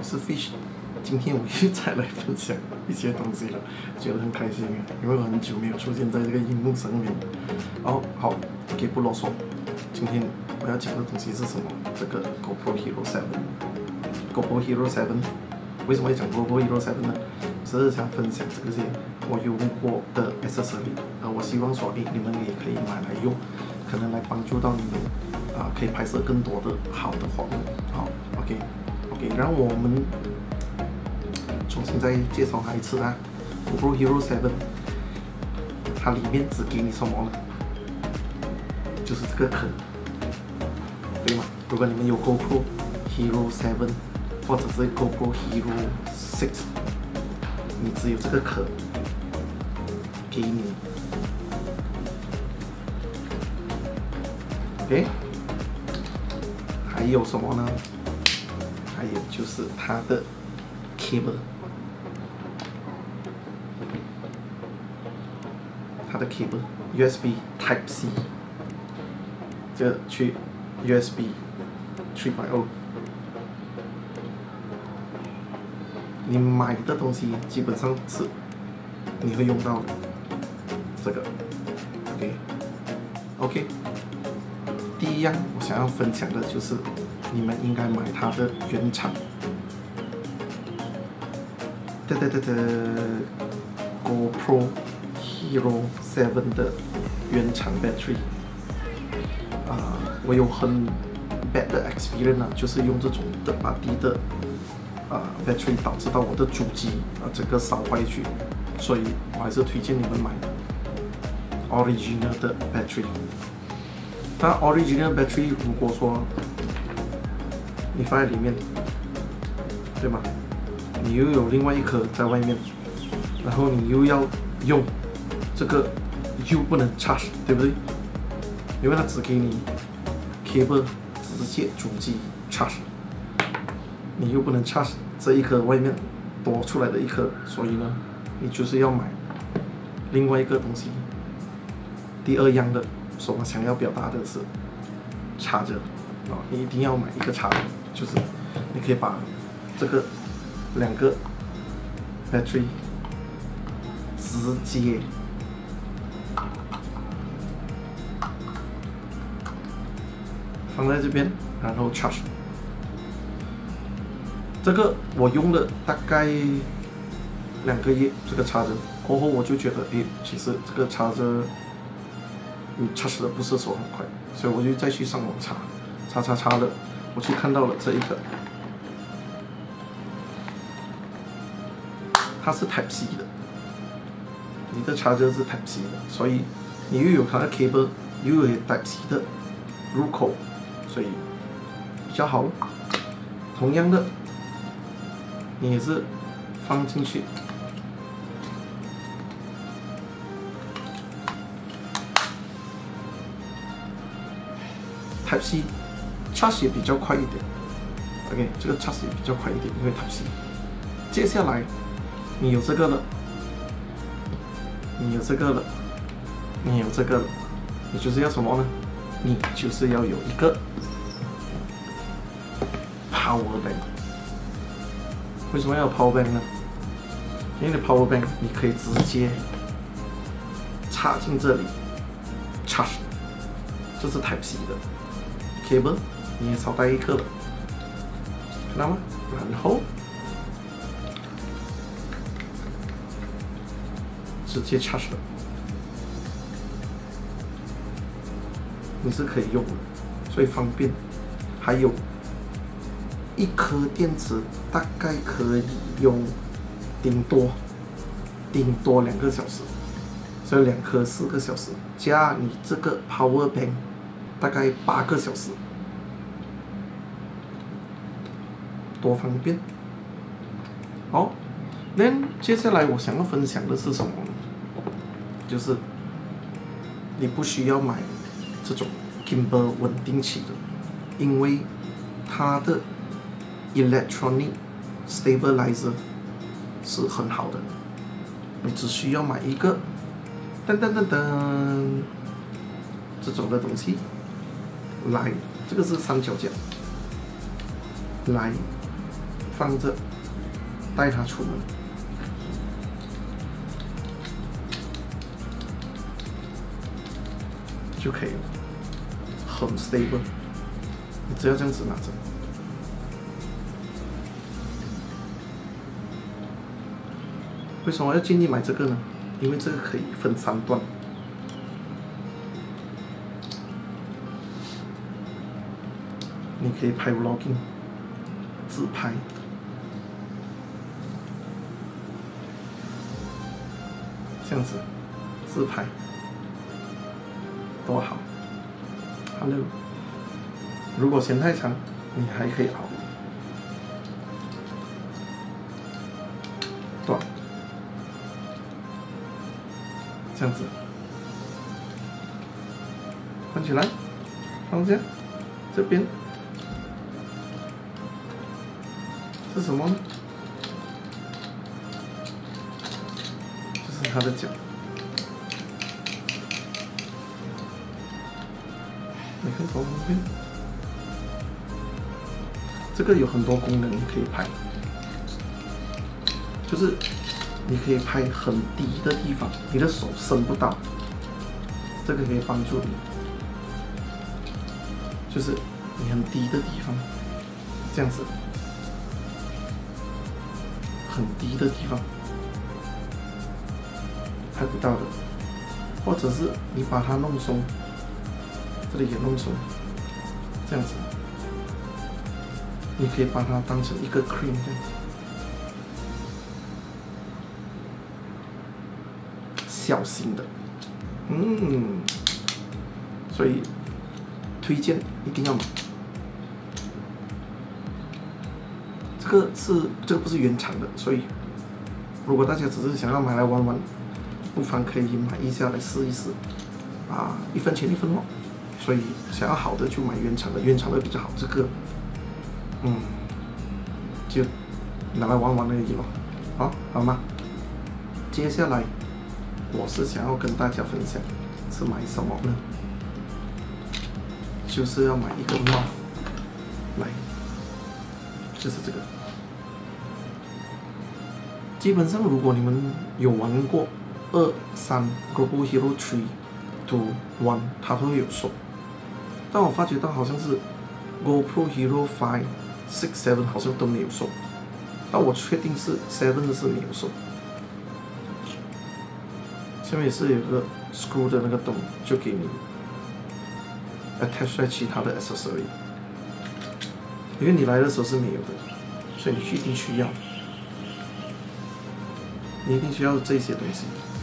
是 Fish， 今天我又再来分享一些东西了，觉得很开心，因为我很久没有出现在这个荧幕上面。好，给不啰嗦，今天我要讲的东西是什么？这个 Gopro Hero 7，Gopro Hero 7，为什么要讲 Gopro Hero 7呢？是想分享这些我用过的 accessory， 我希望说，你们也可以买来用，可能来帮助到你们，可以拍摄更多的好的画面。好 ，OK， 让我们重新再介绍它一次啊。GoPro Hero 7，它里面只给你什么呢？就是这个壳，对吗？如果你们有 GoPro Hero 7或者是 GoPro Hero 6，你只有这个壳给你。OK， 还有什么呢？还有就是它的 cable， 它的 cable USB Type C， 这去 USB 3.0。你买的东西基本上是你会用到的，这个 OK。第一样我想要分享的就是你们应该买它的原厂。GoPro Hero 7的原厂 battery， 我有很 bad 的 experience 就是用这种的把低的battery 导致到我的主机整个烧坏去，所以我还是推荐你们买 original 的 battery。它 original battery 如果说你放在里面，对吗？你又有另外一颗在外面，然后你又要用这个，又不能 charge， 对不对？因为它只给你 cable 直接主机 charge， 你又不能 charge 这一颗外面多出来的一颗，所以呢，你就是要买另外一个东西。第二样的，我想要表达的是插着你一定要买一个插着，就是你可以把这个两个 battery 直接放在这边，然后 charge。这个我用了大概2个月，这个插着过后我就觉得，其实这个插着charge 的不是说很快，所以我就再去上网查了，我去看到了这一个，它是 Type C 的，你的插着是 Type C 的，所以你又有它的 cable， 又有 Type C 的入口，所以比较好。同样的，你也是放进去。Type C charge 也比较快一点 ，OK， 这个 charge 也比较快一点，因为 Type C。接下来你有这个了，你就是要什么呢？你就是要有一个 power bank。为什么要有 power bank 呢？因为 power bank 你可以直接插进这里 charge， 这是 Type C 的。cable 你也少带一颗了，看到吗？然后直接 charge 了，你是可以用的，所以方便。还有一颗电池大概可以用顶多2个小时，所以2颗4个小时，加你这个 power bank。大概8个小时，多方便。好，那接下来我想要分享的是什么呢？就是你不需要买这种 gimbal 稳定器的，因为它的 electronic stabilizer 是很好的，你只需要买一个这种的东西。来，这个是三脚架，来放着，带它出门就可以了，很 stable。你只要这样子拿着。为什么要建议买这个呢？因为这个可以分3段。你可以拍 vlogging， 自拍，这样子自拍，多好。Hello， 如果嫌太长，你还可以熬短，这样子关起来，放下，这边。是什么呢？就是它的脚。你看左边，这个有很多功能可以拍，就是你可以拍很低的地方，你的手伸不到，这个可以帮助你，就是你很低的地方，这样子。很低的地方拍不到的，或者是你把它弄松，这里也弄松，这样子，你可以把它当成一个 cream 这样，小型的，所以推荐一定要买。这个不是原厂的，所以如果大家只是想要买来玩玩，不妨可以买一下来试一试，1分钱1分货。所以想要好的就买原厂的，原厂的比较好。这个，就拿来玩玩而已咯，好吗？接下来我是想要跟大家分享是买什么呢？就是要买一个帽，来，就是这个。基本上，如果你们有玩过2、3 Gopro Hero 3、2、1，它都会有送。但我发觉到好像是 GoPro Hero 5、6、7好像都没有送。但我确定是7的是没有送。下面也是有个 screw 的那个洞，就给你 attach 在其他的 accessory。因为你来的时候是没有的，所以你一定需要。你一定需要这些东西，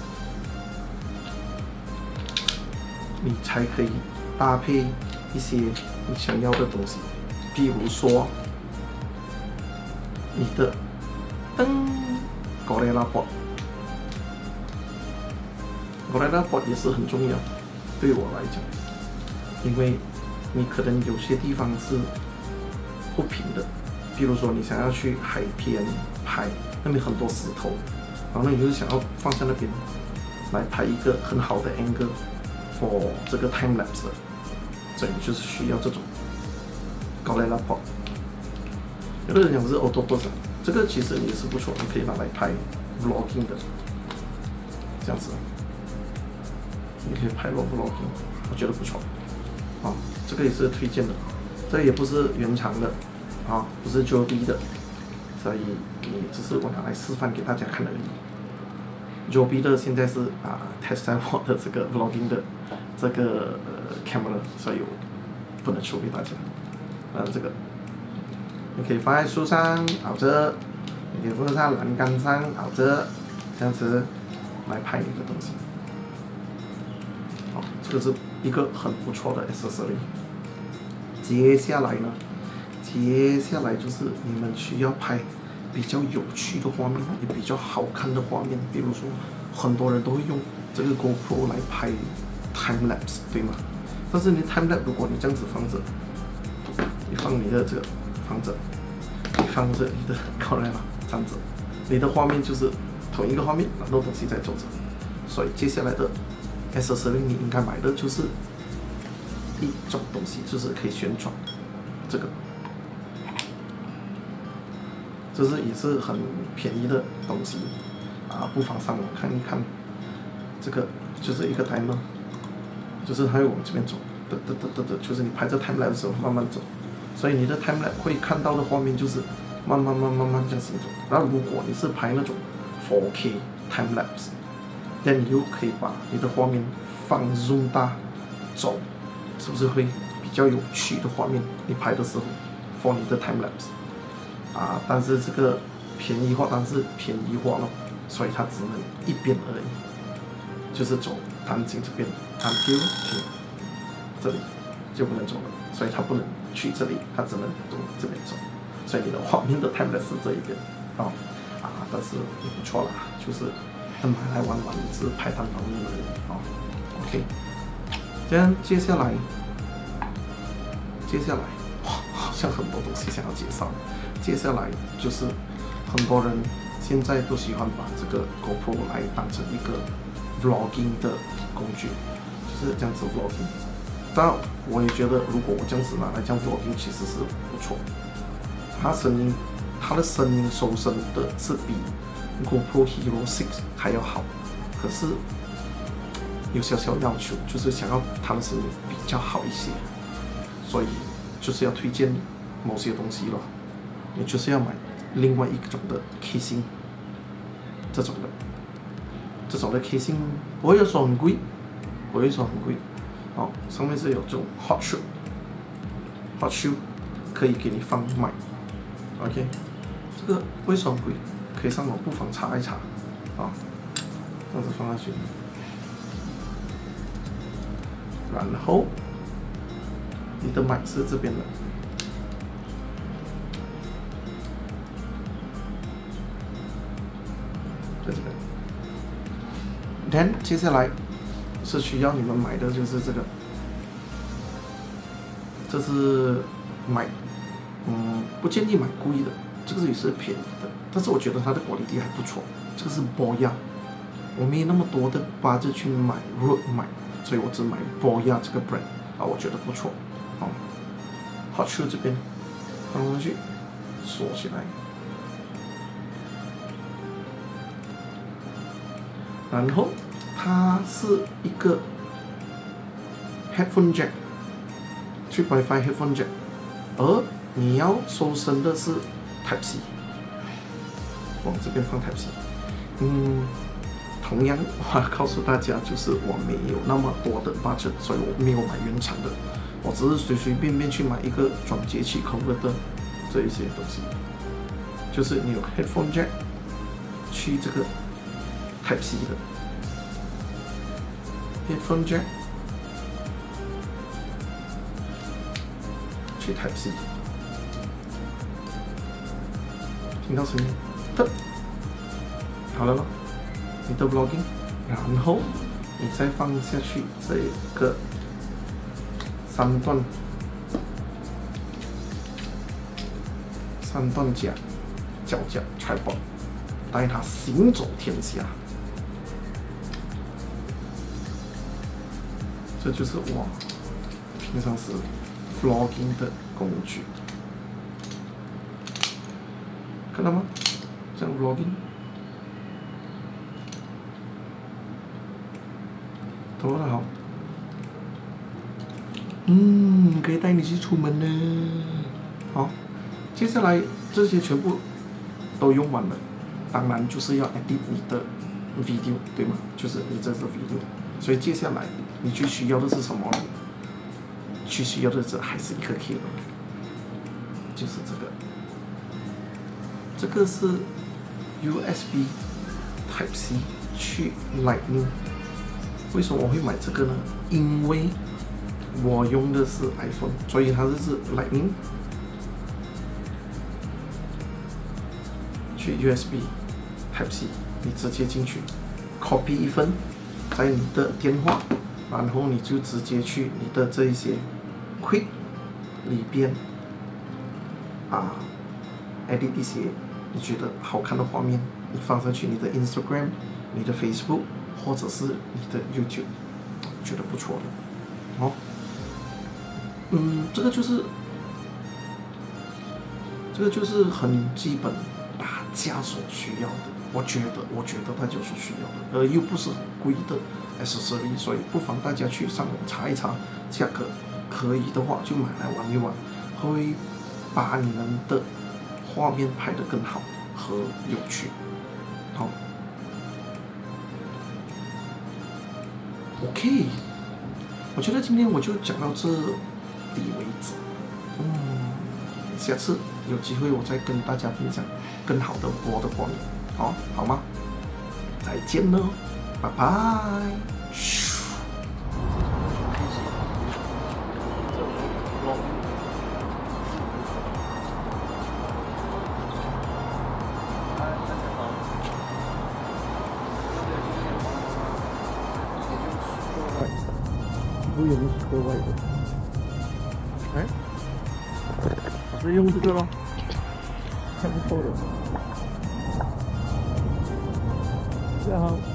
你才可以搭配一些你想要的东西，比如说你的Gorilla Board，Gorilla Board 也是很重要，对我来讲，因为你可能有些地方是不平的，比如说你想要去海边拍，那边很多石头。然后呢，你就想要放在那边来拍一个很好的 angle for 这个 time lapse 的，所以你就是需要这种Gorilla Board。有的人讲是 auto pose， 这个其实也是不错，你可以拿来拍 vlogging 的，这样子，你可以拍 vlogging， 我觉得不错。这个也是推荐的，这个也不是原厂的，不是 Joby 的。所以你只是我拿来示范给大家看而已。Joby 的现在是test 在我的这个 vlogging 的这个camera， 所以我不能说给大家。这个你可以放在树上熬着，你可以放在栏杆上熬着，这样子来拍你的东西。这个是一个很不错的 accessory。接下来呢？接下来就是你们需要拍比较有趣的画面，也比较好看的画面。比如说，很多人都会用这个 GoPro 来拍 time lapse， 对吗？但是你 time lapse 如果你这样子放着，你放你的这个放着，你放着你的高来了站着，你的画面就是同一个画面，很多东西在做着。所以接下来的 accessory 你应该买的就是一种东西，就是可以旋转这个。 这是也是很便宜的东西啊，不妨上网看一看。这个就是一个 timer， 就是它会往这边走，就是你拍这 timelapse 的时候慢慢走，所以你的 timelapse 会看到的画面就是慢慢这样行走。然后如果你是拍那种 4K timelapse， 那你又可以把你的画面放 zoom 大走，是不是会比较有趣的画面？你拍的时候 for 你的 timelapse 啊，但是这个便宜化了，所以它只能一边而已，就是走单镜这边 until 停，这里就不能走了，所以它不能去这里，它只能从这边走，所以你的画面的 timelapse 是这一边，但是也不错啦，就是买来玩玩，只是拍单方面而已OK， 这样接下来，哇，好像很多东西想要介绍。接下来就是很多人现在都喜欢把这个 Gopro 来当成一个 vlogging 的工具，就是这样子 vlogging。但我也觉得，如果我这样子拿来这样 vlogging， 其实是不错。它的声音收声的是比 GoPro Hero 6还要好，可是有小小要求，就是想要它的声音比较好一些，所以就是要推荐某些东西了。你就是要买另外一种的 casing， 这种的 casing 不会说很贵，上面是有这种 hot shoe 可以给你放麦 ，OK， 这个不会说很贵，可以上网不妨查一查，这样子放下去，然后你的麦是这边的。在这边 ，then 接下来是需要你们买的就是这个，这是买，不建议买贵的，这个也是便宜的，但是我觉得它的果粒还不错。这个是波亚，我没那么多的budget去买 Road 买，所以我只买波亚这个 brand 我觉得不错。hot shoe 这边放上去，锁起来。然后它是一个 headphone jack， 3.5 headphone jack， 而你要收声的是 Type C， 往这边放 Type C。同样我要告诉大家，就是我没有那么多的 budget， 所以我没有买原厂的，我只是随便去买一个转接器 converter 这一些东西，就是你有 headphone jack 去这个Type C 的 headphone jack 去 Type C， 听到声音，好了咯，你的 vlogging， 然后你再放下去这个三段脚架 tripod， 带它行走天下。这就是我平常时 vlogging 的工具，看到吗？这样 vlogging， 多好，可以带你去出门呢。好，接下来这些全部都用完了，当然就是要 edit 你的 video， 对吗？就是你这个 video， 所以接下来你最需要的是什么呢？最需要的是还是一个 cable， 就是这个，这个是 USB Type C 去 Lightning。为什么我会买这个呢？因为我用的是 iPhone， 所以它就是 Lightning 去 USB Type C， 你直接进去 copy 一份在你的电话，然后你就直接去你的这一些 Quick 里边edit 一些你觉得好看的画面，你放上去你的 Instagram、你的 Facebook 或者是你的 YouTube， 觉得不错的哦。这个就是很基本大家所需要的。我觉得它就是需要的，而又不是很贵的 accessory， 所以不妨大家去上网查一查价格，可以的话就买来玩一玩，会把你们的画面拍得更好和有趣。好 ，OK， 我觉得今天我就讲到这里为止。下次有机会我再跟大家分享更好的我的画面，好吗？再见喽，拜拜。不用车外的，哎，我是用这个咯，还不错的。大家好。